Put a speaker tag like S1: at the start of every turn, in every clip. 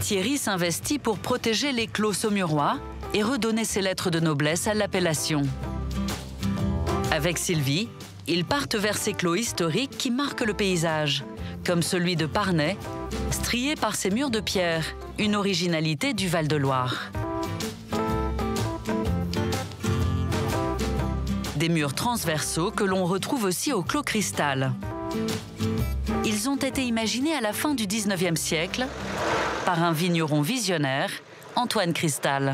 S1: Thierry s'investit pour protéger les clos saumurois et redonner ses lettres de noblesse à l'appellation. Avec Sylvie, ils partent vers ces clos historiques qui marquent le paysage, comme celui de Parnay, strié par ses murs de pierre, une originalité du Val-de-Loire. Des murs transversaux que l'on retrouve aussi au Clos Cristal. Ils ont été imaginés à la fin du 19e siècle par un vigneron visionnaire, Antoine Cristal.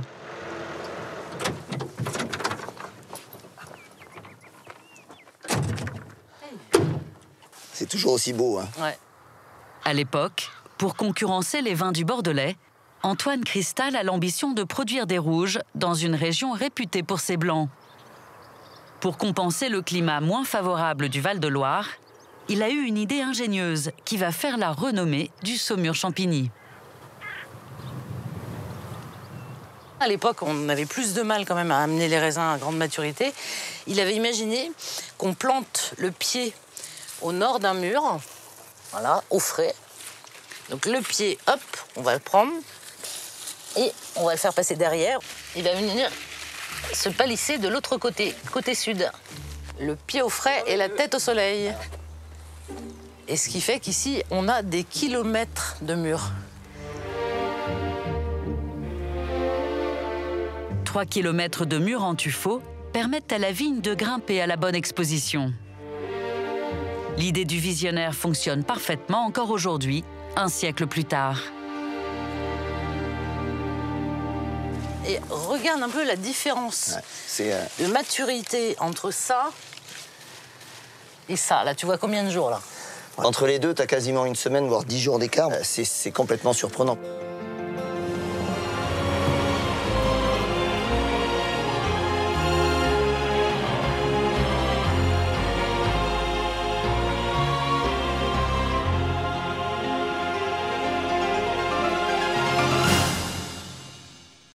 S2: C'est toujours aussi beau, hein.
S1: Ouais. À l'époque, pour concurrencer les vins du Bordelais, Antoine Cristal a l'ambition de produire des rouges dans une région réputée pour ses blancs. Pour compenser le climat moins favorable du Val-de-Loire, il a eu une idée ingénieuse qui va faire la renommée du Saumur-Champigny.
S3: À l'époque, on avait plus de mal quand même à amener les raisins à grande maturité. Il avait imaginé qu'on plante le pied au nord d'un mur, voilà, au frais. Donc le pied, hop, on va le prendre et on va le faire passer derrière. Il va venir se palisser de l'autre côté, côté sud. Le pied au frais et la tête au soleil. Et ce qui fait qu'ici, on a des kilomètres de murs.
S1: 3 kilomètres de murs en tuffeau permettent à la vigne de grimper à la bonne exposition. L'idée du visionnaire fonctionne parfaitement encore aujourd'hui, un siècle plus tard.
S3: Et regarde un peu la différence de maturité entre ça et ça. Là, tu vois combien de jours, là?
S2: Entre les deux, tu as quasiment une semaine, voire 10 jours d'écart. C'est complètement surprenant.